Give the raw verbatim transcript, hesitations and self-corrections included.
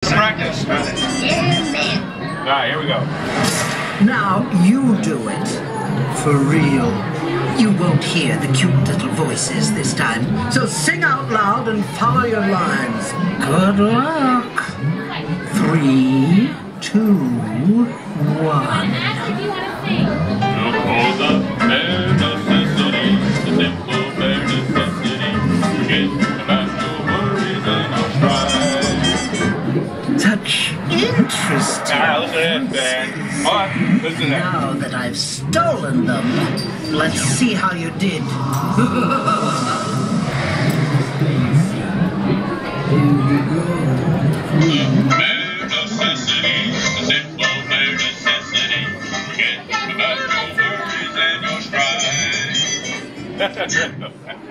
some practice. Yeah, man. All right, here we go. Now you do it. For real. You won't hear the cute little voices this time, so sing out loud and follow your lines. Good luck. Three, two, one. All the bare necessities, the simple bare necessities. Forget about your worries and your strife. Touch interesting. All right, listen to this, man. All right, listen to that. Now that I've stolen them, let's see how you did. Bare necessities, the simple bare necessities. Forget about your worries and your strife.